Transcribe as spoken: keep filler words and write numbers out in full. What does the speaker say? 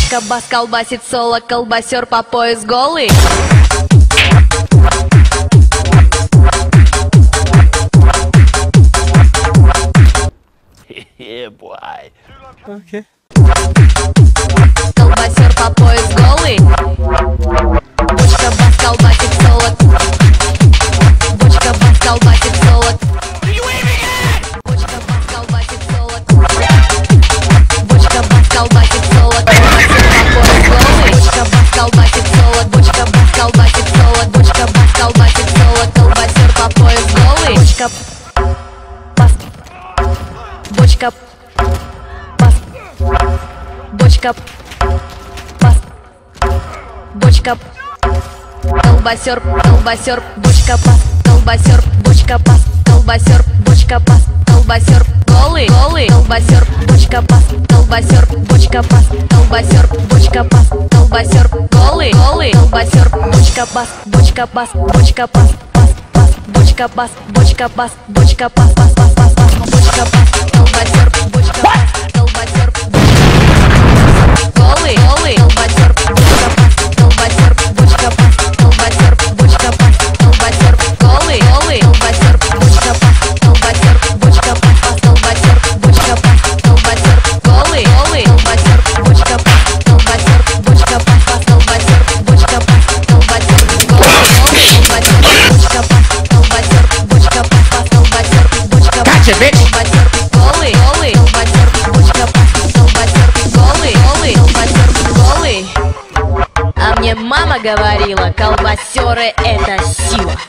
Бочка бас колбасит соло, колбасер по пояс голый. Yeah, boy. Okay. Колбасер по пояс голый. Бочка бас колбасит соло. Бочка бас колбасит соло. Бочка бас колбасит соло. Бочка бас колбасит соло. Колбасер по пояс голый. Бочка бас колбасит соло. Бочка бас колбасит соло. Бочка бас колбасит соло. Колбасер по пояс голый. Бочка бас. Бочка бас. Бочка бас. Бочка. Колбасер, колбасер, бочка бас, колбасер, бочка бас, колбасер, бочка бас, колбасер, голый, голый, колбасер, бочка бас, колбасер, бочка бас, колбасер, бочка бас, колбасер, голый, голый, колбасер, бочка бас, бочка бас, бочка бас, бас, бас, бочка бас, бочка бас, бочка бас, бас, бас, бас, бас, бочка бас, колбасер, бочка бас, колбасер, голый, голый, колбасер, бочка бас, колбасер, бочка бас, колбасер, бочка бас, колбасер, голый, голый, колбасер, бочка бас, колбасер, бочка бас, колбасер, бочка бас, колбасер, голый, голый, колбасер, бочка бас, колбасер, бочка бас, колбасер, бочка бас, колбасер, голый, голый, колбасер, бочка бас, колбасер, бочка бас, колбасер, бочка бас, колбасер, голый, голый, колбасер, бочка бас, колбасер, голый, голый, колбасер, голый. А мне мама говорила, колбасеры это сила.